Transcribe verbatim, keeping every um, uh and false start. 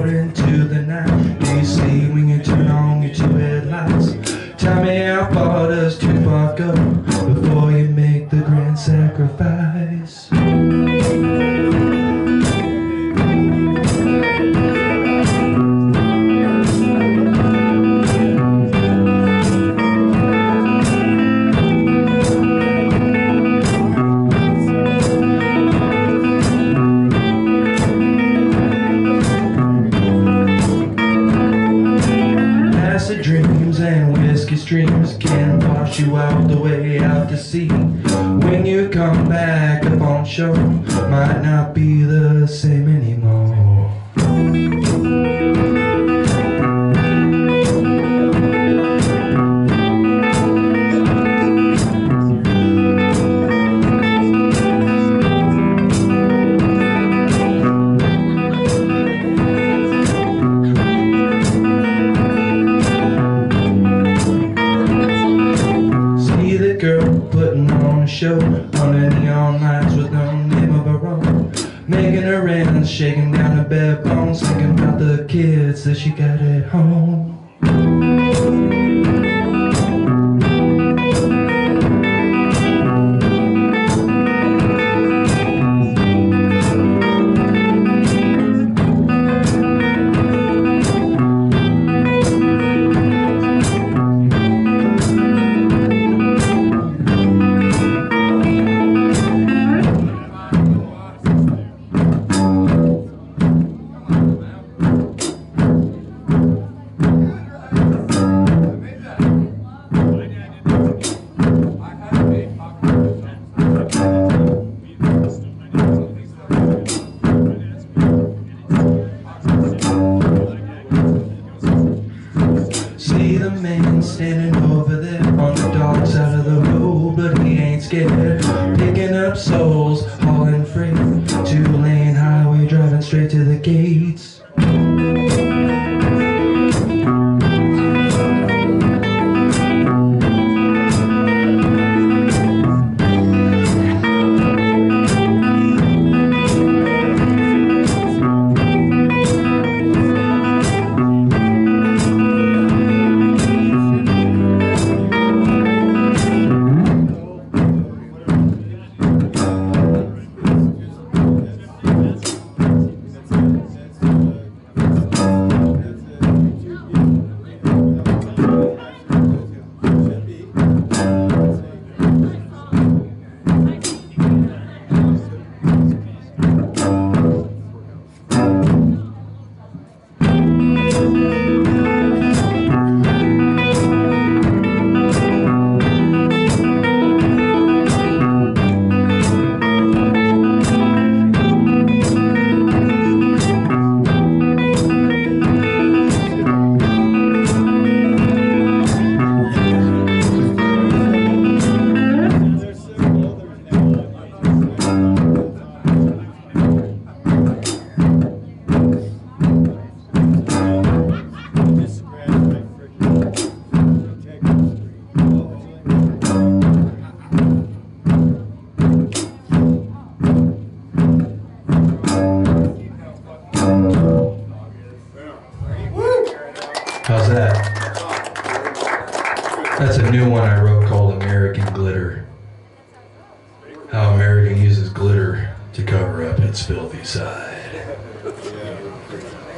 out into the night. Do you see when you turn on your two headlights? Tell me how far does too far go before you make the grand sacrifice? Dreams and whiskey streams can wash you out the way out to sea. When you come back up on shore, might not be the same anymore. Show under neon lights with no name of her own, making her ends, shaking down her bare bones, thinking about the kids that she got at home. See the man standing over there on the dark side of the road, but he ain't scared, picking up souls, hauling freight, two-lane highway driving straight to the gates. How's that? That's a new one I wrote called American Glitter. How America uses glitter to cover up its filthy side.